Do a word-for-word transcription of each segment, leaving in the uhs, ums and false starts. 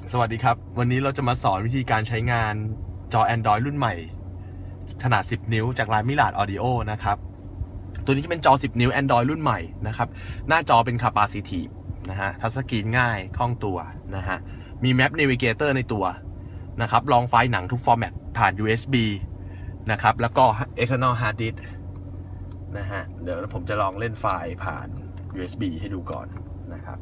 สวัสดีครับวันนี้เราจะมาสอนวิธีการใช้งานจอ Android รุ่นใหม่ขนาดสิบนิ้วจากร้านมิลาดออดิโอนะครับตัวนี้จะเป็นจอสิบนิ้ว Android รุ่นใหม่นะครับหน้าจอเป็น Capacitive นะฮะทัชสกรีนง่ายคล่องตัวนะฮะมี Map Navigator ในตัวนะครับรองไฟล์หนังทุกฟอร์แมตผ่าน ยู เอส บี นะครับแล้วก็ External Hard Disk นะฮะเดี๋ยวผมจะลองเล่นไฟล์ผ่าน ยู เอส บี ให้ดูก่อนนะครับ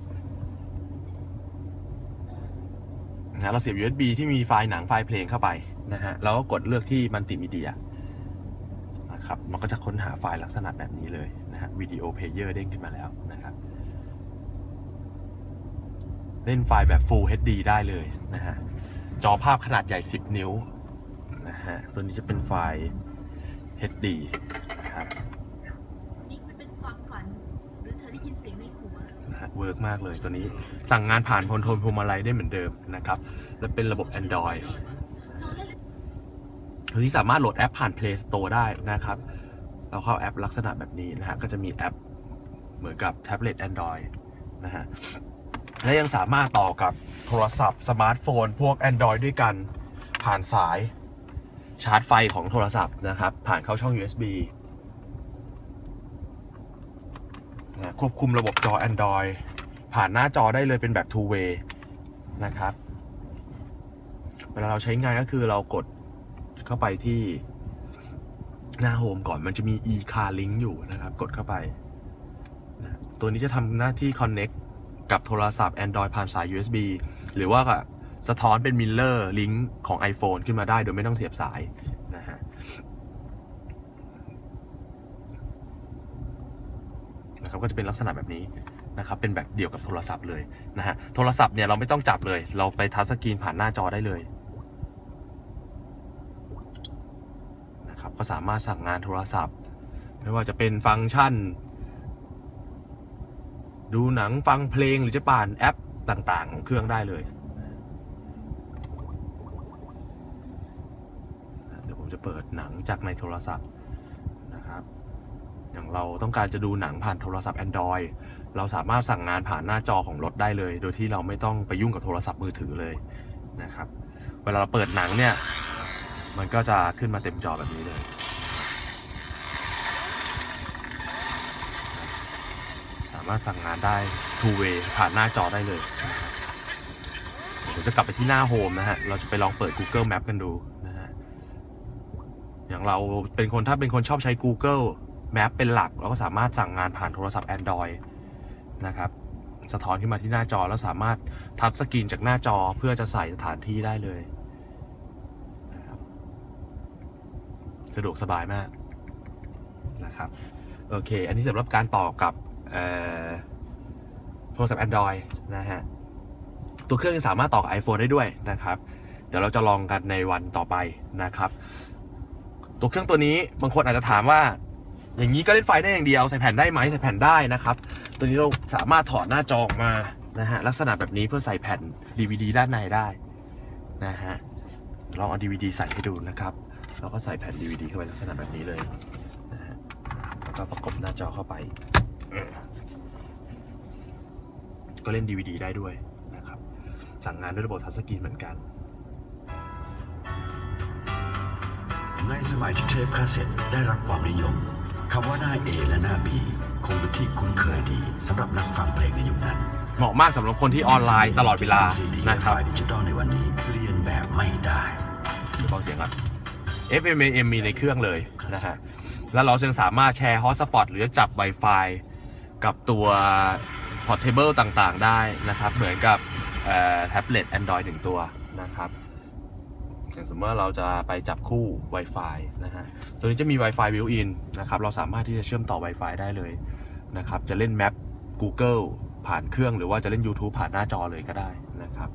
นะเราเสียบ ยู เอส บี ที่มีไฟล์หนังไฟล์เพลงเข้าไปนะฮะแล้วก็กดเลือกที่มัลติมีเดียนะครับมันก็จะค้นหาไฟล์ลักษณะแบบนี้เลยนะฮะวิดีโอเพลเยอร์เด้งขึ้นมาแล้วนะครับเล่นไฟล์แบบ Full เอช ดี ได้เลยนะฮะจอภาพขนาดใหญ่สิบนิ้วนะฮะส่วนนี้จะเป็นไฟล์ เอช ดี นะครับนี่มันเป็นความฝันหรือเธอได้ยินเสียงในหัวนะฮะเวิร์กมากเลยตัวนี้สั่งงานผ่านคอนโทรลพวงมาลัยได้เหมือนเดิมนะครับและเป็นระบบ Android ตัวนี้สามารถโหลดแอปผ่าน Play Store ได้นะครับเราเข้าแอปลักษณะแบบนี้นะฮะก็จะมีแอปเหมือนกับแท็บเล็ต Android นะฮะและยังสามารถต่อกับโทรศัพท์สมาร์ทโฟนพวก Android ด้วยกันผ่านสายชาร์จไฟของโทรศัพท์นะครับผ่านเข้าช่อง ยู เอส บี นะควบคุมระบบจอ Android ผ่านหน้าจอได้เลยเป็นแบบ two way นะครับเวลาเราใช้งานก็คือเรากดเข้าไปที่หน้าโฮมก่อนมันจะมี e-car link อยู่นะครับกดเข้าไปนะตัวนี้จะทำหน้าที่ connect กับโทรศัพท์ Android ผ่านสาย ยู เอส บี หรือว่าสะท้อนเป็น Mirror Link ของ iPhone ขึ้นมาได้โดยไม่ต้องเสียบสายนะฮะนะครับก็จะเป็นลักษณะแบบนี้นะครับเป็นแบบเดียวกับโทรศัพท์เลยนะฮะโทรศัพท์เนี่ยเราไม่ต้องจับเลยเราไปทัชสกรีนผ่านหน้าจอได้เลยนะครับก็สามารถสั่งงานโทรศัพท์ไม่ว่าจะเป็นฟังก์ชันดูหนังฟังเพลงหรือจะผ่านแอปต่างๆของเครื่องได้เลยเดี๋ยวผมจะเปิดหนังจากในโทรศัพท์นะครับอย่างเราต้องการจะดูหนังผ่านโทรศัพท์ Android เราสามารถสั่งงานผ่านหน้าจอของรถได้เลยโดยที่เราไม่ต้องไปยุ่งกับโทรศัพท์มือถือเลยนะครับเวลาเราเปิดหนังเนี่ยมันก็จะขึ้นมาเต็มจอแบบนี้เลยสามารถสั่งงานได้ two way ผ่านหน้าจอได้เลยผมจะกลับไปที่หน้าโฮมนะฮะเราจะไปลองเปิด Google Map กันดูนะฮะอย่างเราเป็นคนถ้าเป็นคนชอบใช้ Google Map เป็นหลักเราก็สามารถสั่งงานผ่านโทรศัพท์ Android นะครับสะท้อนขึ้นมาที่หน้าจอแล้วสามารถทัชสกรีนจากหน้าจอเพื่อจะใส่สถานที่ได้เลยนะครับสะดวกสบายมากนะครับโอเคอันนี้สำหรับการต่อกับโทรศัพท์ Android นะฮะตัวเครื่องยังสามารถต่อกับ iPhone ได้ด้วยนะครับเดี๋ยวเราจะลองกันในวันต่อไปนะครับตัวเครื่องตัวนี้บางคนอาจจะถามว่าอย่างนี้ก็เล่นไฟได้อย่างเดียวใส่แผ่นได้ไหมใส่แผ่นได้นะครับตัวนี้เราสามารถถอดหน้าจอออกมานะฮะลักษณะแบบนี้เพื่อใส่แผ่น ดี วี ดี ด้านในได้นะฮะลองเอา ดี วี ดี ใส่ให้ดูนะครับเราก็ใส่แผ่น ดี วี ดี เข้าไปลักษณะแบบนี้เลยนะฮะแล้วก็ประกบหน้าจอเข้าไปก็เล่น ดี วี ดี ได้ด้วยนะครับสั่งงานด้วยระบบทัชสกรีนเหมือนกันในสมัยที่เทปคาสเซ็ตได้รับความนิยมคำว่าหน้า A และหน้า B คงเป็นที่คุ้นเคยดีสำหรับนักฟังเพลงในยุคนั้นเหมาะมากสำหรับคนที่ออนไลน์ตลอดเวลานะครับไฟล์ดิจิตอลในวันนี้เรียนแบบไม่ได้ฟังเสียงครับ เอฟ เอ็ม เอ็ม มีในเครื่องเลยนะฮะแล้วเรายังสามารถแชร์ฮอตสปอตหรือจับ Wi-Fi กับตัว Portable ต่างๆได้นะครับเหมือนกับแท็บเล็ต Android หนึ่งตัวนะครับอย่างสมมติว่าเราจะไปจับคู่ Wi-Fi นะฮะตัวนี้จะมี Wi-Fi built-in นะครับเราสามารถที่จะเชื่อมต่อ Wi-Fi ได้เลยนะครับจะเล่นแมป Google ผ่านเครื่องหรือว่าจะเล่น YouTube ผ่านหน้าจอเลยก็ได้นะครับ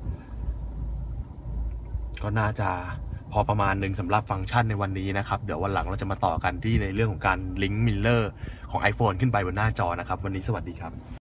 ก็น่าจะพอประมาณหนึ่งสำหรับฟังก์ชันในวันนี้นะครับเดี๋ยววันหลังเราจะมาต่อกันที่ในเรื่องของการลิงก์มิลเลอร์ของ iPhone ขึ้นไปบนหน้าจอนะครับวันนี้สวัสดีครับ